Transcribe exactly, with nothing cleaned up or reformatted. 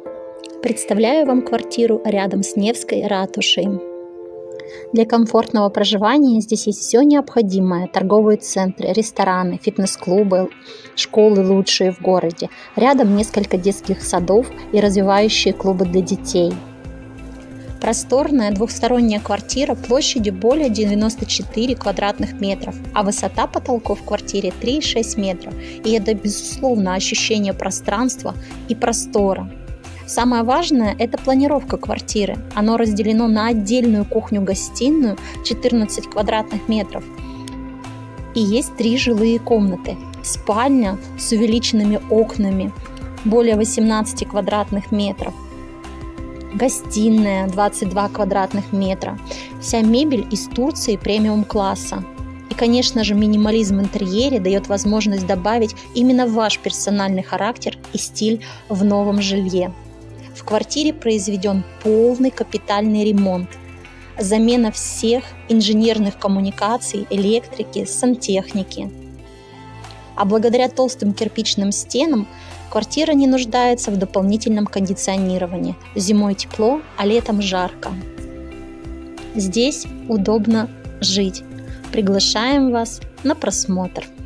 Представляю вам квартиру рядом с Невской ратушей. Для комфортного проживания здесь есть все необходимое: торговые центры, рестораны, фитнес-клубы, школы лучшие в городе. Рядом несколько детских садов и развивающие клубы для детей. Просторная двухсторонняя квартира площадью более девяноста четырёх квадратных метров, а высота потолков в квартире три и шесть метров. И это, безусловно, ощущение пространства и простора. Самое важное – это планировка квартиры. Оно разделено на отдельную кухню-гостиную четырнадцать квадратных метров. И есть три жилые комнаты. Спальня с увеличенными окнами более восемнадцати квадратных метров. Гостиная двадцать два квадратных метра. Вся мебель из Турции премиум-класса. И, конечно же, минимализм в интерьере дает возможность добавить именно ваш персональный характер и стиль в новом жилье. В квартире произведен полный капитальный ремонт, замена всех инженерных коммуникаций, электрики, сантехники. А благодаря толстым кирпичным стенам квартира не нуждается в дополнительном кондиционировании. Зимой тепло, а летом жарко. Здесь удобно жить. Приглашаем вас на просмотр.